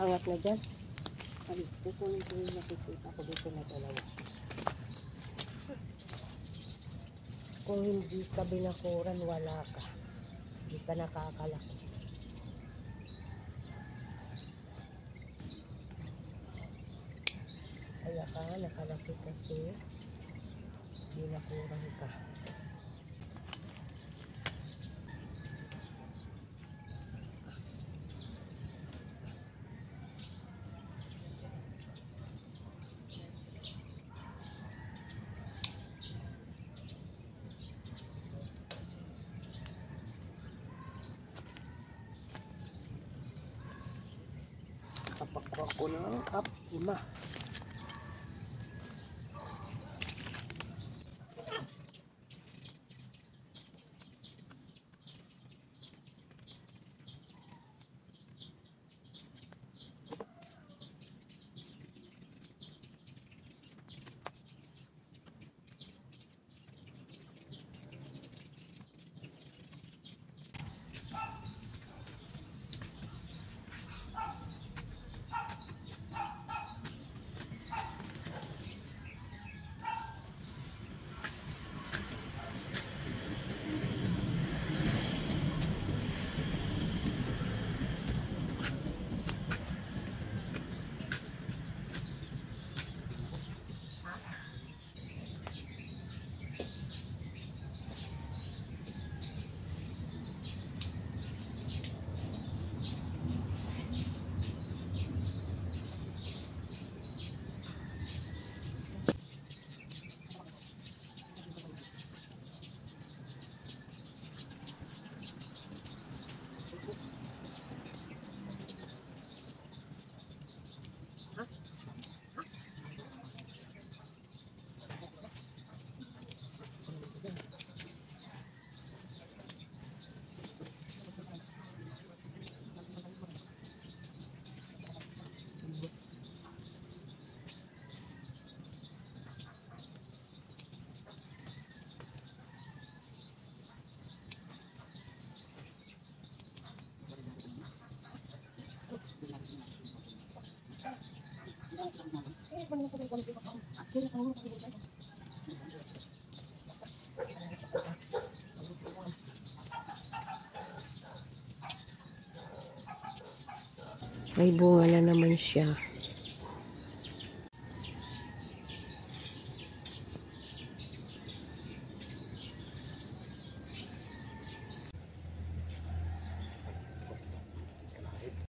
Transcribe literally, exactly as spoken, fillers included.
Angat na dyan. Ay, kukunin ko yung nakikita ko dito na dalawa. Kung hindi ka binakuran, wala ka. Hindi ka nakakalaki. Kaya ka, nakalaki kasi binakuran ka. Kapakwa ko ng cup lima. May bunga na naman siya.